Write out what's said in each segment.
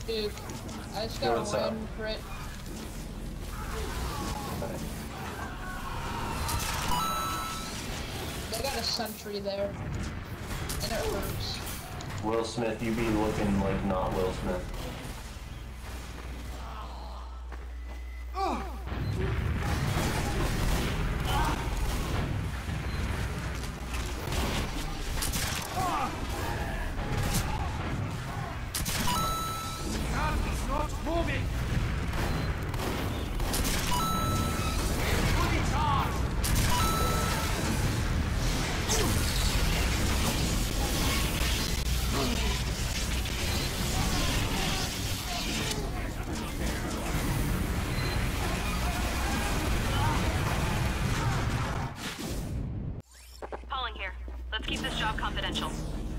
Dude, I just Yo, got what's a up? random crit. They got a sentry there. And it hurts. Will Smith, you be looking like not Will Smith. Not moving! Fully charged! Calling here. Let's keep this job confidential.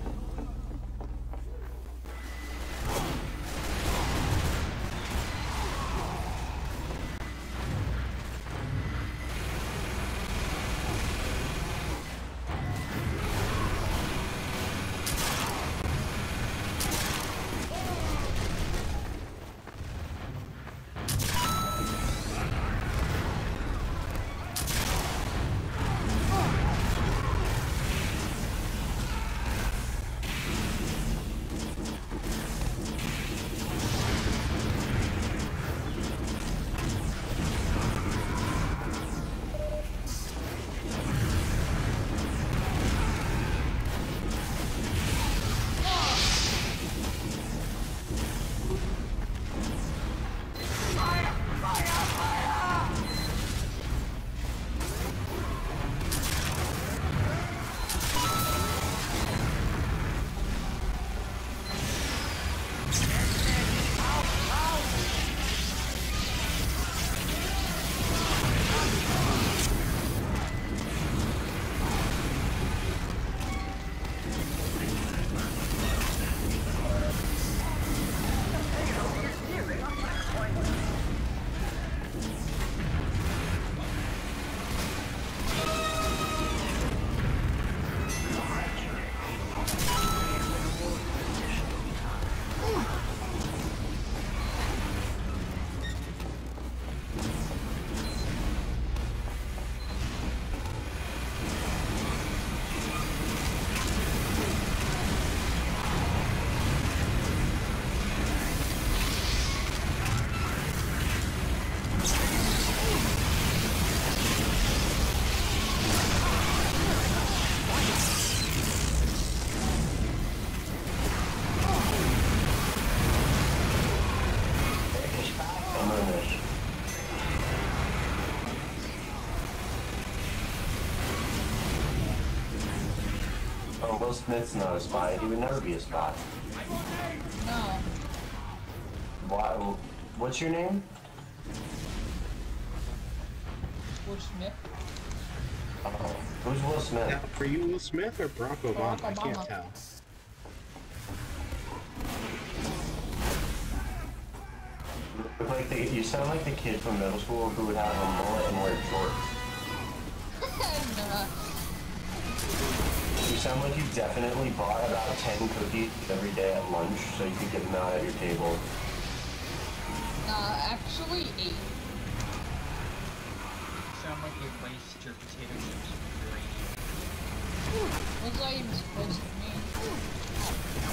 Oh, Will Smith's not a spy. He would never be a spy. No. Why? What's your name? Will Smith. Who's Will Smith? Now, are you Will Smith or Barack Obama? Barack I can't Obama. tell. You sound like the kid from middle school who would have a mullet and wear shorts. Nah. You sound like you definitely bought about 10 cookies every day at lunch so you could get them out at your table. Nah, actually 8. Sound like you waste your potato chips with uranium. What's that even supposed to mean?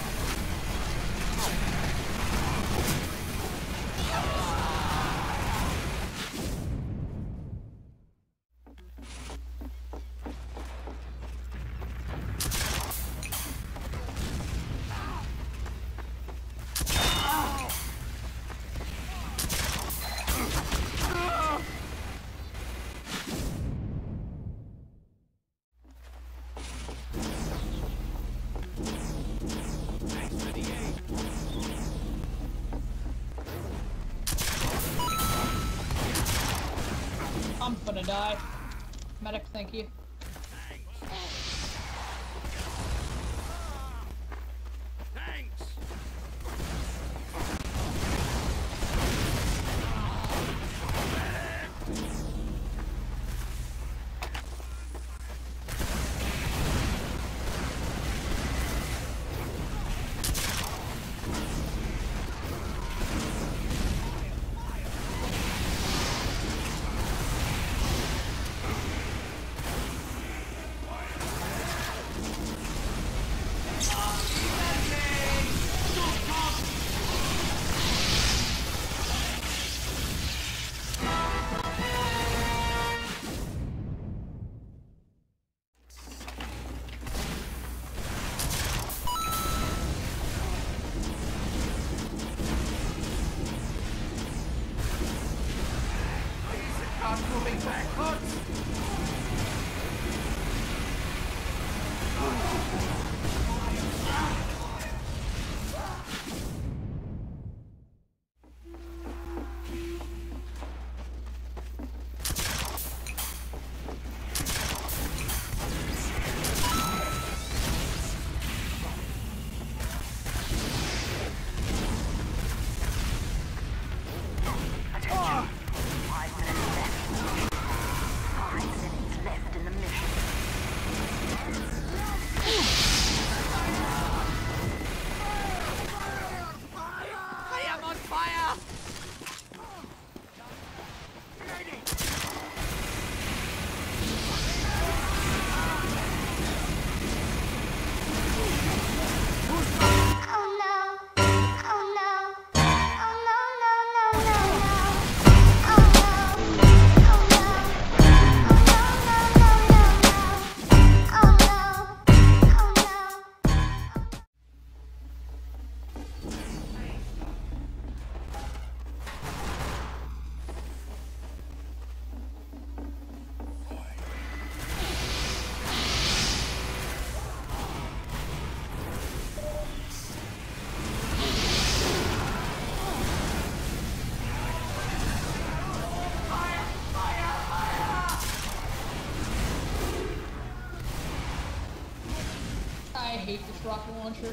I'm gonna die. Medic, thank you. I hate this rocket launcher.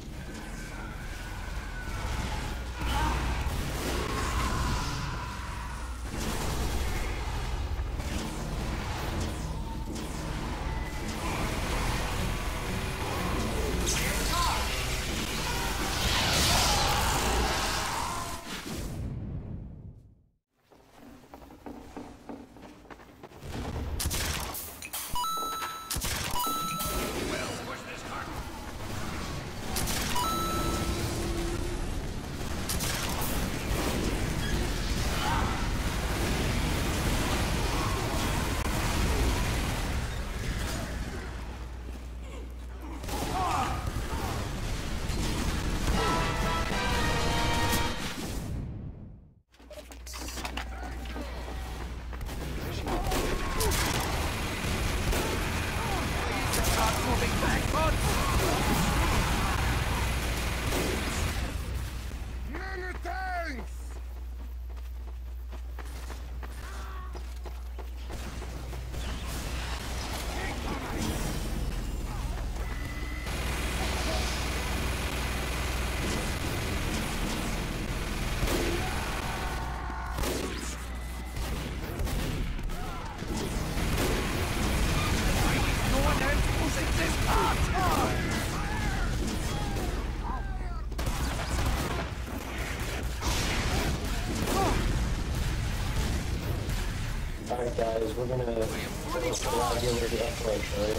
Alright guys, we're gonna log into the approach, right?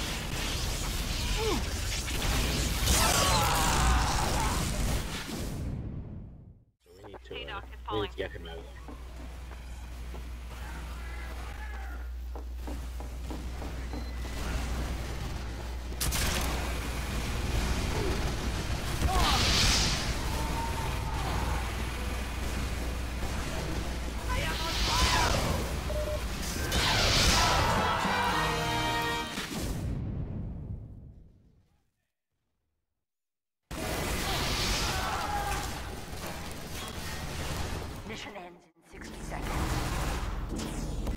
So we need to, Hey, Doc, it's we falling. need to get him out. Mission ends in 60 seconds.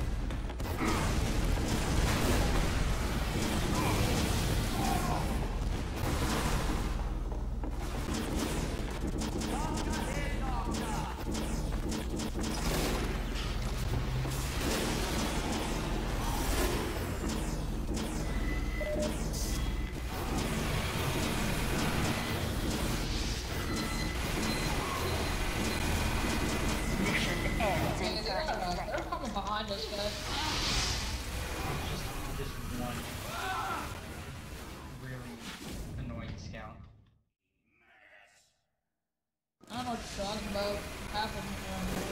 Mission ends in Yeah, 30 they're seconds. coming behind us, guys. Just this one really annoying scout. I don't know what you're talking about. Half of them are on board.